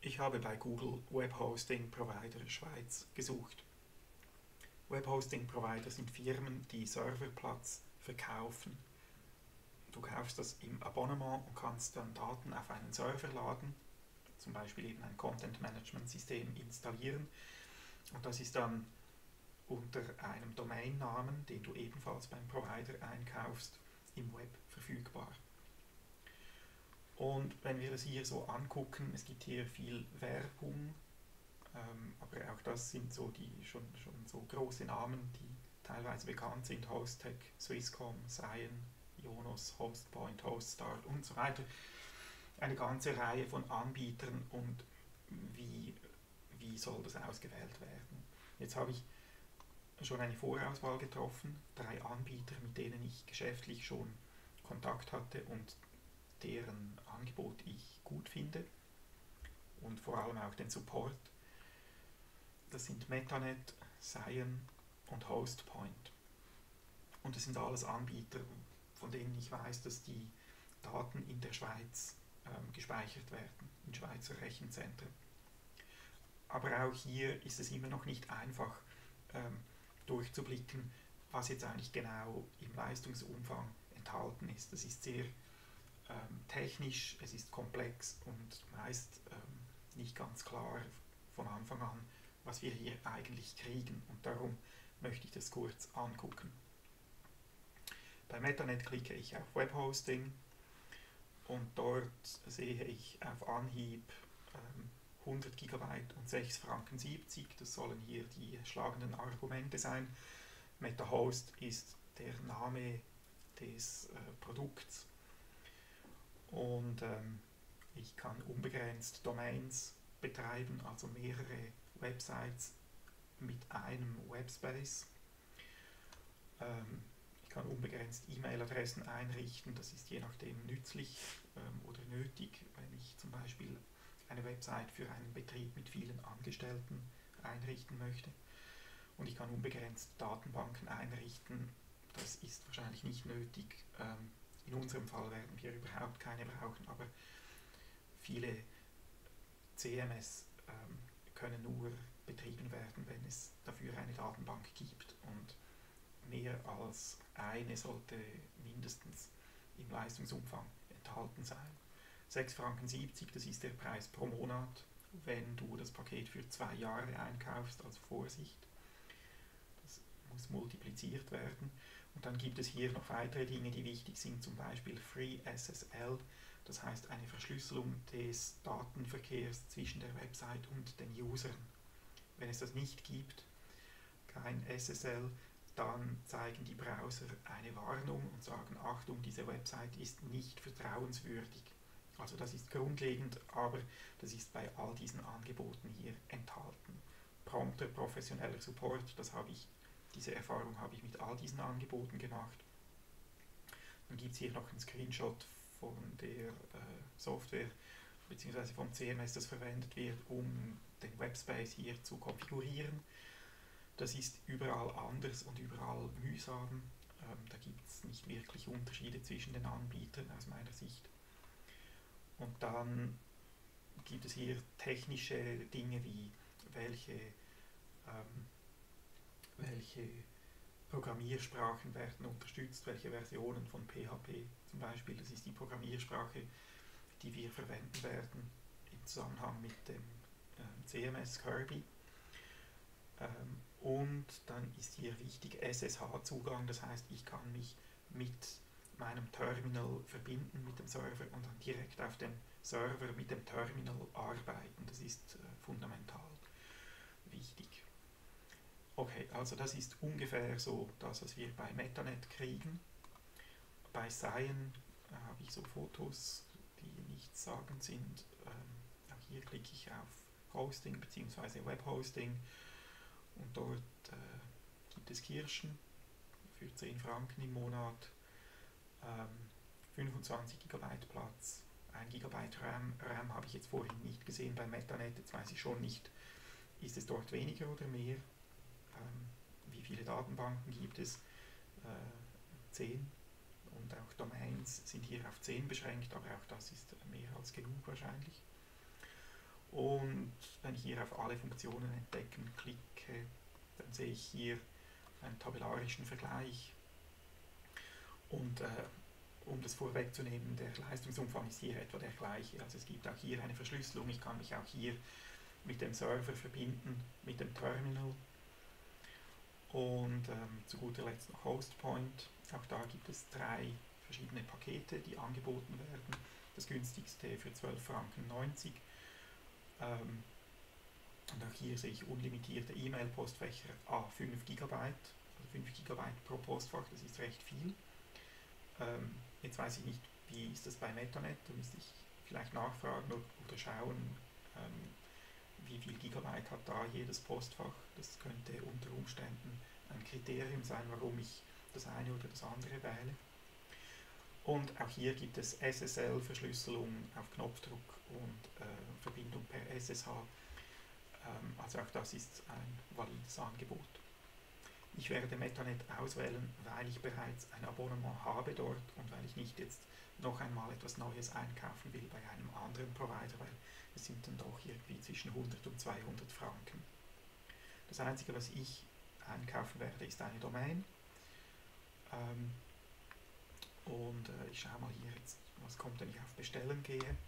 Ich habe bei Google Webhosting Provider Schweiz gesucht. Webhosting Provider sind Firmen, die Serverplatz verkaufen. Du kaufst das im Abonnement und kannst dann Daten auf einen Server laden, zum Beispiel eben ein Content Management System installieren, und das ist dann unter einem Domainnamen, den du ebenfalls beim Provider einkaufst, im Web verfügbar. Und wenn wir das hier so angucken, es gibt hier viel Werbung, aber auch das sind so die schon so große Namen, die teilweise bekannt sind: Hosttech, Swisscom, Cyan, Ionos, Hostpoint, Hoststart und so weiter. Eine ganze Reihe von Anbietern. Und wie soll das ausgewählt werden? Jetzt habe ich schon eine Vorauswahl getroffen, 3 Anbieter, mit denen ich geschäftlich schon Kontakt hatte und deren Angebot ich gut finde und vor allem auch den Support. Das sind Metanet, Cyan und Hostpoint. Und das sind alles Anbieter, von denen ich weiß, dass die Daten in der Schweiz gespeichert werden, in Schweizer Rechenzentren. Aber auch hier ist es immer noch nicht einfach durchzublicken, was jetzt eigentlich genau im Leistungsumfang enthalten ist. Das ist sehr technisch, es ist komplex und meist nicht ganz klar von Anfang an, was wir hier eigentlich kriegen, und darum möchte ich das kurz angucken. Bei Metanet klicke ich auf Webhosting und dort sehe ich auf Anhieb 100 GB und 6,70 Franken. Das sollen hier die schlagenden Argumente sein. MetaHost ist der Name des Produkts, und ich kann unbegrenzt Domains betreiben, also mehrere Websites mit einem Webspace. Ich kann unbegrenzt E-Mail-Adressen einrichten, das ist je nachdem nützlich oder nötig, wenn ich zum Beispiel eine Website für einen Betrieb mit vielen Angestellten einrichten möchte. Und ich kann unbegrenzt Datenbanken einrichten, das ist wahrscheinlich nicht nötig. In unserem Fall werden wir überhaupt keine brauchen, aber viele CMS können nur betrieben werden, wenn es dafür eine Datenbank gibt, und mehr als eine sollte mindestens im Leistungsumfang enthalten sein. 6,70 Franken, das ist der Preis pro Monat, wenn du das Paket für 2 Jahre einkaufst, also Vorsicht, das muss multipliziert werden. Und dann gibt es hier noch weitere Dinge, die wichtig sind, zum Beispiel FreeSSL, das heißt eine Verschlüsselung des Datenverkehrs zwischen der Website und den Usern. Wenn es das nicht gibt, kein SSL, dann zeigen die Browser eine Warnung und sagen: Achtung, diese Website ist nicht vertrauenswürdig. Also das ist grundlegend, aber das ist bei all diesen Angeboten hier enthalten. Prompter, professioneller Support, diese Erfahrung habe ich mit all diesen Angeboten gemacht. Dann gibt es hier noch einen Screenshot von der Software bzw. vom CMS, das verwendet wird, um den Webspace hier zu konfigurieren. Das ist überall anders und überall mühsam. Da gibt es nicht wirklich Unterschiede zwischen den Anbietern aus meiner Sicht. Und dann gibt es hier technische Dinge wie welche Programmiersprachen werden unterstützt, welche Versionen von PHP zum Beispiel. Das ist die Programmiersprache, die wir verwenden werden im Zusammenhang mit dem CMS Kirby. Und dann ist hier wichtig SSH-Zugang, das heißt, ich kann mich mit meinem Terminal verbinden mit dem Server und dann direkt auf dem Server mit dem Terminal arbeiten. Das ist fundamental wichtig. Okay, also das ist ungefähr so das, was wir bei Metanet kriegen. Bei Cyan habe ich so Fotos, die nichtssagend sind. Auch hier klicke ich auf Hosting bzw. Webhosting und dort gibt es Kirschen für 10 Franken im Monat, 25 GB Platz, 1 GB RAM. RAM habe ich jetzt vorhin nicht gesehen bei Metanet, jetzt weiß ich schon nicht, ist es dort weniger oder mehr. Wie viele Datenbanken gibt es? 10. Und auch Domains sind hier auf 10 beschränkt, aber auch das ist mehr als genug wahrscheinlich. Und wenn ich hier auf alle Funktionen entdecken klicke, dann sehe ich hier einen tabellarischen Vergleich. Und um das vorwegzunehmen, der Leistungsumfang ist hier etwa der gleiche. Also es gibt auch hier eine Verschlüsselung. Ich kann mich auch hier mit dem Server verbinden, mit dem Terminal. Und zu guter Letzt noch Hostpoint. Auch da gibt es 3 verschiedene Pakete, die angeboten werden. Das günstigste für 12,90 Franken. Und auch hier sehe ich unlimitierte E-Mail-Postfächer, 5 GB, also 5 GB pro Postfach, das ist recht viel. Jetzt weiß ich nicht, wie ist das bei Metanet, da müsste ich vielleicht nachfragen oder schauen, wie viel Gigabyte hat da jedes Postfach. Das könnte unter Umständen ein Kriterium sein, warum ich das eine oder das andere wähle. Und auch hier gibt es SSL-Verschlüsselung auf Knopfdruck und Verbindung per SSH. Also auch das ist ein valides Angebot. Ich werde Metanet auswählen, weil ich bereits ein Abonnement habe dort und weil ich nicht jetzt noch einmal etwas Neues einkaufen will bei einem anderen Provider, weil es sind dann doch irgendwie zwischen 100 und 200 Franken. Das Einzige, was ich einkaufen werde, ist eine Domain. Ich schaue mal hier jetzt, was kommt, wenn ich auf Bestellen gehe.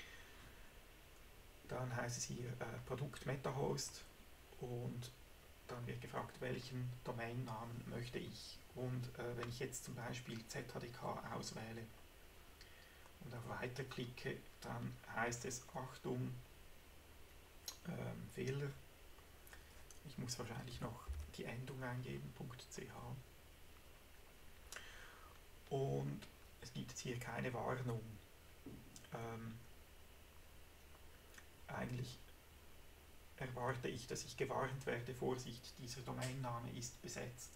Dann heißt es hier Produkt MetaHost und dann wird gefragt, welchen Domainnamen möchte ich. Und wenn ich jetzt zum Beispiel ZHDK auswähle und auf Weiter klicke, dann heißt es, Achtung, Fehler. Ich muss wahrscheinlich noch die Endung eingeben, .ch. Und es gibt jetzt hier keine Warnung. Eigentlich erwarte ich, dass ich gewarnt werde, Vorsicht, dieser Domainname ist besetzt.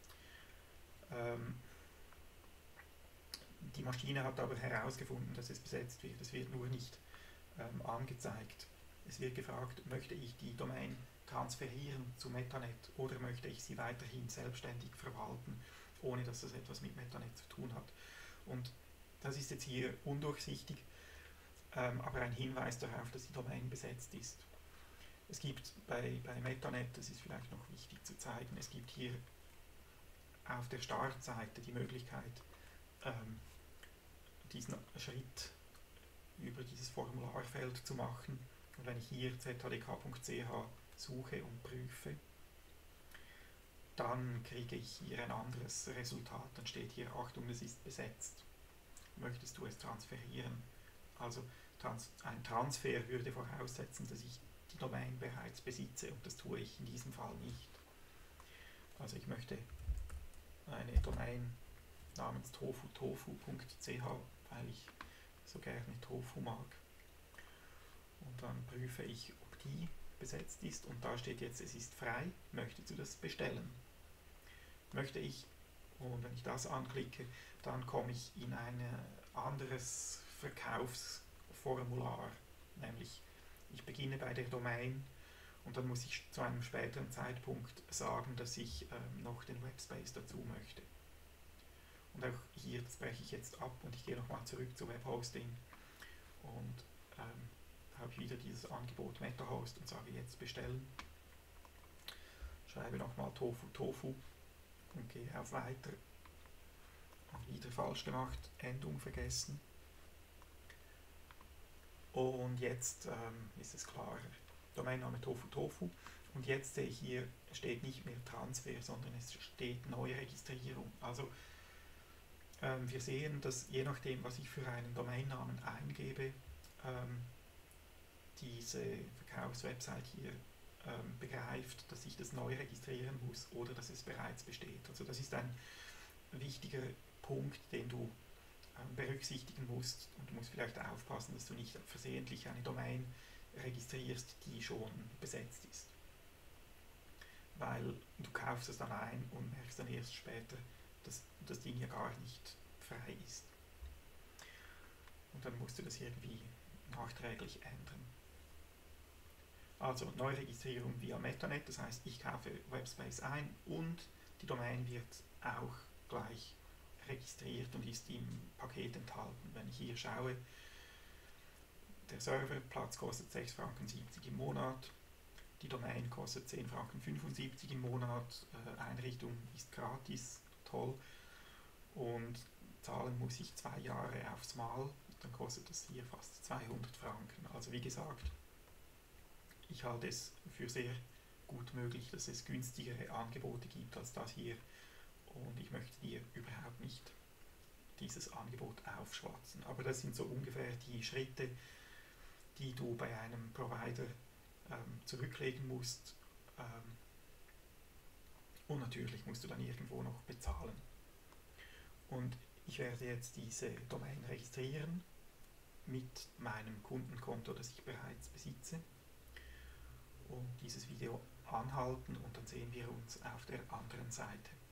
Die Maschine hat aber herausgefunden, dass es besetzt wird. Es wird nur nicht angezeigt. Es wird gefragt, möchte ich die Domain transferieren zu Metanet oder möchte ich sie weiterhin selbstständig verwalten, ohne dass das etwas mit Metanet zu tun hat. Und das ist jetzt hier undurchsichtig, aber ein Hinweis darauf, dass die Domain besetzt ist. Es gibt bei Metanet, das ist vielleicht noch wichtig zu zeigen, es gibt hier auf der Startseite die Möglichkeit, diesen Schritt über dieses Formularfeld zu machen. Und wenn ich hier zhdk.ch suche und prüfe, dann kriege ich hier ein anderes Resultat. Dann steht hier, Achtung, es ist besetzt. Möchtest du es transferieren? Also ein Transfer würde voraussetzen, dass ich die Domain bereits besitze und das tue ich in diesem Fall nicht. Also ich möchte eine Domain namens tofu.ch, weil ich so gerne Tofu mag. Und dann prüfe ich, ob die besetzt ist und da steht jetzt, es ist frei, möchtest du das bestellen? Möchte ich, und wenn ich das anklicke, dann komme ich in ein anderes Verkaufsformular, nämlich ich beginne bei der Domain und dann muss ich zu einem späteren Zeitpunkt sagen, dass ich noch den Webspace dazu möchte. Und auch hier, das breche ich jetzt ab und ich gehe nochmal zurück zu Webhosting und habe ich wieder dieses Angebot MetaHost und sage jetzt bestellen. Schreibe nochmal Tofu und gehe auf Weiter. Und wieder falsch gemacht, Endung vergessen. Und jetzt ist es klarer. Domainname Tofu. Und jetzt sehe ich hier, steht nicht mehr Transfer, sondern es steht Neuregistrierung. Also wir sehen, dass je nachdem, was ich für einen Domainnamen eingebe, diese Verkaufswebsite hier begreift, dass ich das neu registrieren muss oder dass es bereits besteht. Also das ist ein wichtiger Punkt, den du berücksichtigen musst und du musst vielleicht aufpassen, dass du nicht versehentlich eine Domain registrierst, die schon besetzt ist. Weil du kaufst es dann ein und merkst dann erst später, dass das Ding ja gar nicht frei ist. Und dann musst du das irgendwie nachträglich ändern. Also Neuregistrierung via Metanet, das heißt, ich kaufe Webspace ein und die Domain wird auch gleich registriert und ist im Paket enthalten. Wenn ich hier schaue, Der Serverplatz kostet 6,70 Franken im Monat, die Domain kostet 10,75 Franken im Monat, Einrichtung ist gratis, toll, und zahlen muss ich 2 Jahre aufs Mal, dann kostet das hier fast 200 Franken. Also wie gesagt, ich halte es für sehr gut möglich, dass es günstigere Angebote gibt als das hier, und ich möchte dir überhaupt nicht dieses Angebot aufschwatzen. Aber das sind so ungefähr die Schritte, die du bei einem Provider zurücklegen musst, und natürlich musst du dann irgendwo noch bezahlen. Und ich werde jetzt diese Domain registrieren mit meinem Kundenkonto, das ich bereits besitze, und dieses Video anhalten, und dann sehen wir uns auf der anderen Seite.